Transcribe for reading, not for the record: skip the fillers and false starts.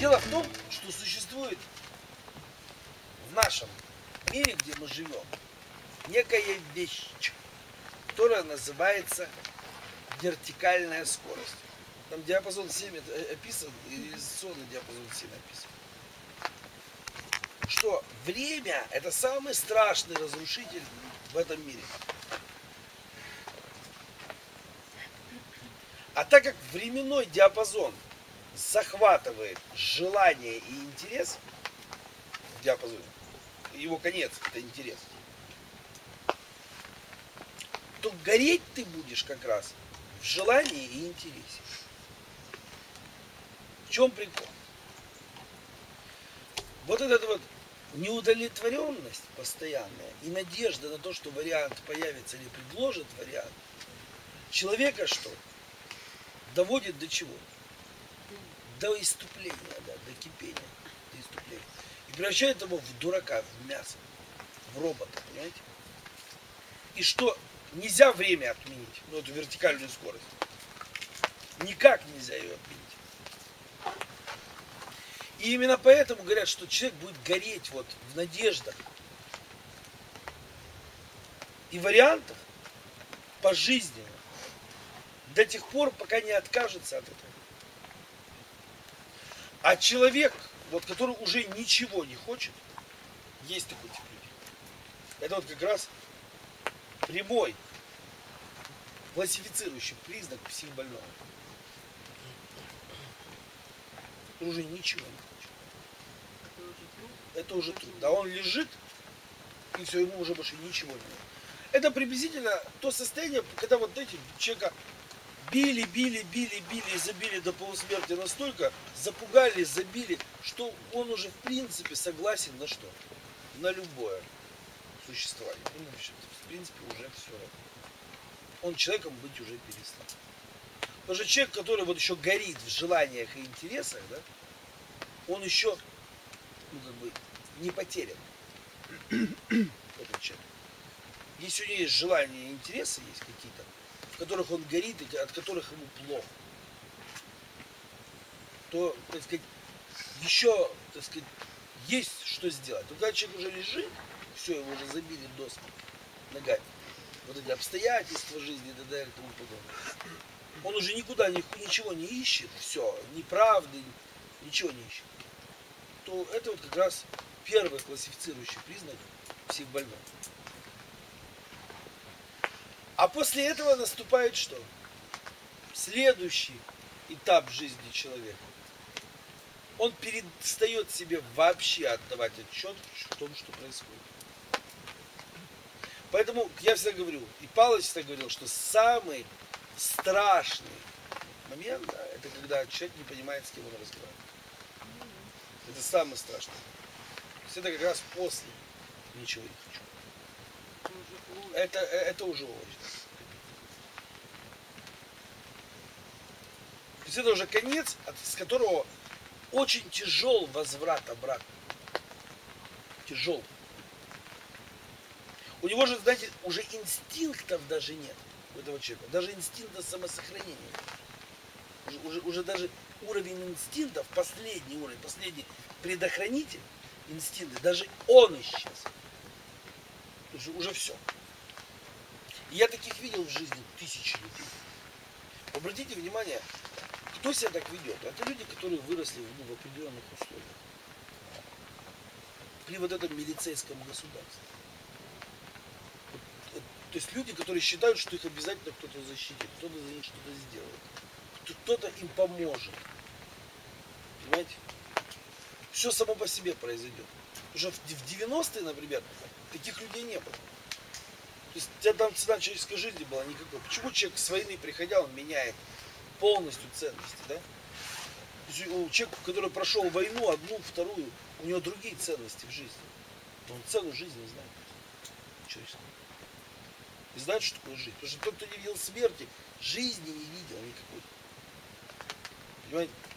Дело в том, что существует в нашем мире, где мы живем, некая вещь, которая называется вертикальная скорость. Там диапазон 7 описан, и реализационный диапазон 7 описан. Что время — это самый страшный разрушитель в этом мире. А так как временной диапазон захватывает желание и интерес в диапазоне, его конец — это интерес, то гореть ты будешь как раз в желании и интересе. В чем прикол? Вот эта вот неудовлетворенность постоянная и надежда на то, что вариант появится или предложит вариант, человека что? Доводит до чего? До иступления, да, до кипения, до иступления. И превращает его в дурака, в мясо, в робота, понимаете? И что нельзя время отменить, ну эту вертикальную скорость. Никак нельзя ее отменить. И именно поэтому говорят, что человек будет гореть вот в надеждах и вариантах пожизненно до тех пор, пока не откажется от этого. А человек, вот, который уже ничего не хочет, есть такой тип людей. Это вот как раз прямой классифицирующий признак психбольного. Уже ничего не хочет. Это уже труд. Да, он лежит, и все, ему уже больше ничего не надо. Это приблизительно то состояние, когда вот эти человека били, забили до полусмерти настолько, запугали, забили, что он уже в принципе согласен на что? На любое существование. В принципе уже все. Он человеком быть уже перестал. Потому что человек, который вот еще горит в желаниях и интересах, да, он еще, ну, как бы, не потерян. Этот человек. Если у него есть желания и интересы, есть какие-то, в которых он горит, от которых ему плохо, то, так сказать, еще, так сказать, есть что сделать. Но когда человек уже лежит, все, его уже забили до смерти ногами. Вот эти обстоятельства жизни и т.д. и тому подобное. Он уже никуда ничего не ищет, все, ни правды, ничего не ищет. То это вот как раз первый классифицирующий признак психбольного. А после этого наступает что? Следующий этап жизни человека. Он перестает себе вообще отдавать отчет в том, что происходит. Поэтому я всегда говорю, и Павлович всегда говорил, что самый страшный момент, да, это когда человек не понимает, с кем он разговаривает. Это самый страшный. То есть это как раз после ничего не хочу. Это уже очень. То есть это уже конец, с которого очень тяжел возврат обратно. Тяжел. У него же, знаете, уже инстинктов даже нет у этого человека. Даже инстинкта самосохранения. Уже даже уровень инстинктов, последний уровень, последний предохранитель инстинкты, даже он исчез. Уже все. И я таких видел в жизни тысячи людей. Обратите внимание, кто себя так ведет? Это люди, которые выросли в определенных условиях. При вот этом милицейском государстве. То есть люди, которые считают, что их обязательно кто-то защитит, кто-то за них что-то сделает, кто-то им поможет. Понимаете? Все само по себе произойдет. Уже в 90-е, например, таких людей не было. То есть у тебя там цена человеческой жизни была никакой. Почему человек с войны приходя, он меняет полностью ценности, да? То есть у человека, который прошел войну, одну, вторую, у него другие ценности в жизни. Он цену жизни знает. Человеческую. И знает, что такое жизнь. Потому что тот, кто не видел смерти, жизни не видел никакой. Понимаете?